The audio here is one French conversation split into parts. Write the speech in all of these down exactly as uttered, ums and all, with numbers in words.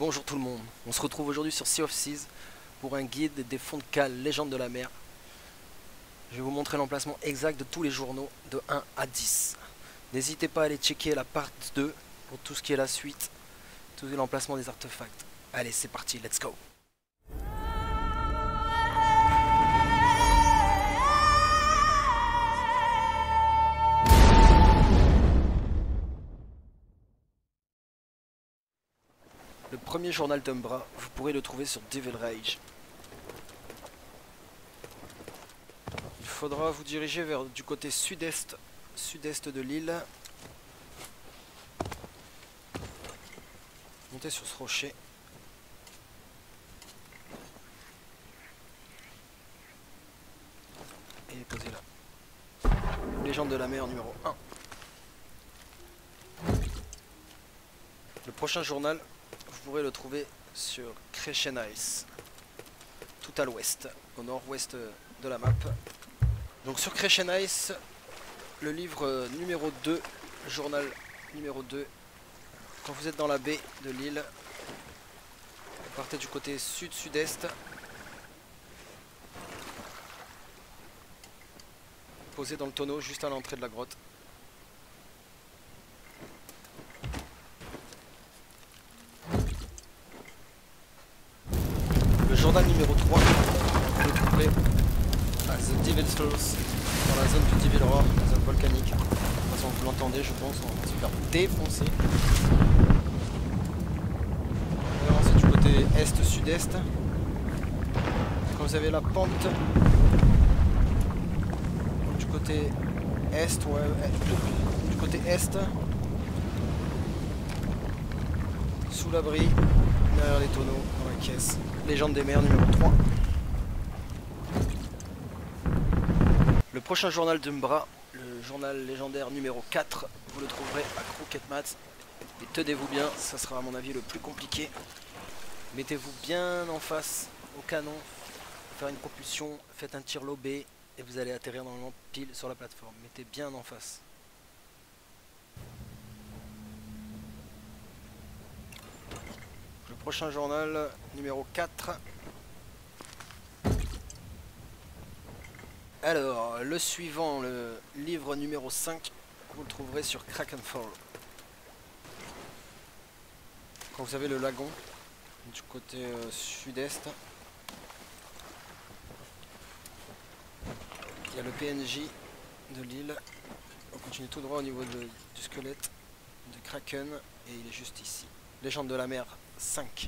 Bonjour tout le monde, on se retrouve aujourd'hui sur Sea of Seas pour un guide des fonds de cale légende de la mer. Je vais vous montrer l'emplacement exact de tous les journaux de un à dix. N'hésitez pas à aller checker la part deux pour tout ce qui est la suite, tout l'emplacement des artefacts. Allez, c'est parti, let's go! Le premier journal d'Umbra, vous pourrez le trouver sur Devil Rage. Il faudra vous diriger vers du côté sud-est, sud-est de l'île. Montez sur ce rocher. Et posez là. Légende de la mer numéro un. Le prochain journal, vous pourrez le trouver sur Crescent Ice, tout à l'ouest, au nord-ouest de la map. Donc sur Crescent Ice, le livre numéro deux, journal numéro deux, quand vous êtes dans la baie de l'île, vous partez du côté sud-sud-est, posez dans le tonneau juste à l'entrée de la grotte. Le journal numéro trois, vous le trouverez à The Devil's Source, dans la zone du Devil Roar, la zone volcanique. De toute façon, vous l'entendez, je pense, on va se faire défoncer. On va avancer du côté est-sud-est. Quand vous avez la pente du côté est, ouais, du côté est, sous l'abri, derrière les tonneaux, dans la caisse. Légende des mers numéro trois. Le prochain journal d'Umbra, le journal légendaire numéro quatre, vous le trouverez à Crooked Mats. Et tenez-vous bien, ça sera à mon avis le plus compliqué. Mettez-vous bien en face au canon, faire une propulsion, faites un tir lobé et vous allez atterrir normalement pile sur la plateforme. Mettez bien en face. Le prochain journal numéro quatre. Alors, le suivant, le livre numéro cinq, vous le trouverez sur Krakenfall. Quand vous avez le lagon, du côté euh, sud-est, il y a le P N J de l'île. On continue tout droit au niveau de, du squelette de Kraken et il est juste ici. Légende de la mer cinq.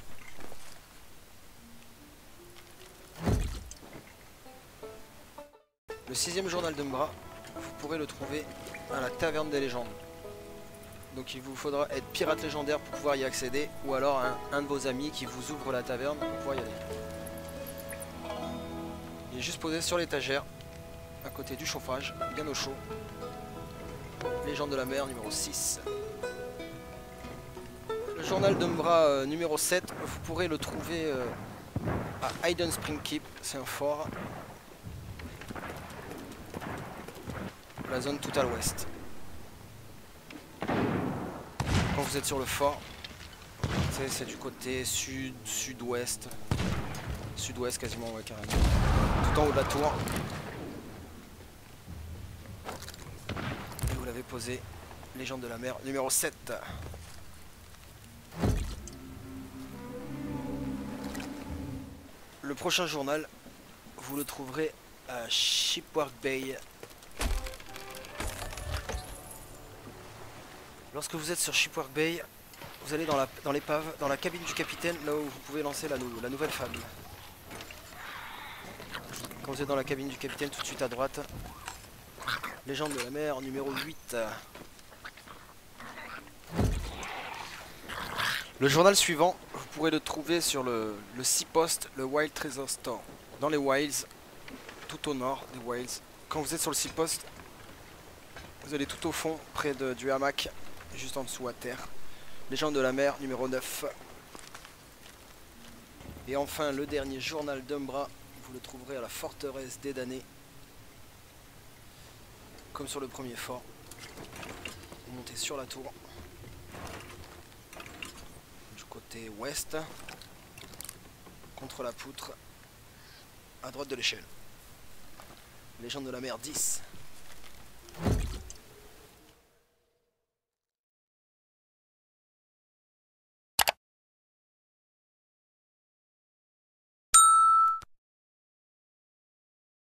Le sixième journal d'Umbra, vous pourrez le trouver à la taverne des légendes. Donc il vous faudra être pirate légendaire pour pouvoir y accéder, ou alors un, un de vos amis qui vous ouvre la taverne pour pouvoir y aller. Il est juste posé sur l'étagère, à côté du chauffage, bien au chaud. Légende de la mer numéro six. Le journal d'Umbra euh, numéro sept, vous pourrez le trouver euh, à Hidden Spring Keep, c'est un fort. La zone tout à l'ouest. Quand vous êtes sur le fort, c'est du côté sud, sud-ouest, sud-ouest quasiment, ouais, carrément. Tout en haut de la tour. Et vous l'avez posé, légende de la mer numéro sept. Le prochain journal, vous le trouverez à Shipwreck Bay. Lorsque vous êtes sur Shipwreck Bay, vous allez dans la dans l'épave, dans la cabine du capitaine, là où vous pouvez lancer la, la nouvelle fable. Quand vous êtes dans la cabine du capitaine, tout de suite à droite, légende de la mer numéro huit. Le journal suivant, vous pourrez le trouver sur le, le Seapost, le Wild Treasure Store. Dans les Wilds, tout au nord des Wilds. Quand vous êtes sur le Seapost, vous allez tout au fond, près de, du hamac, juste en dessous à terre. Légende de la mer numéro neuf. Et enfin, le dernier journal d'Umbra, vous le trouverez à la forteresse des damnés. Comme sur le premier fort. Vous montez sur la tour. côté ouest, contre la poutre, à droite de l'échelle. Légende de la mer dix.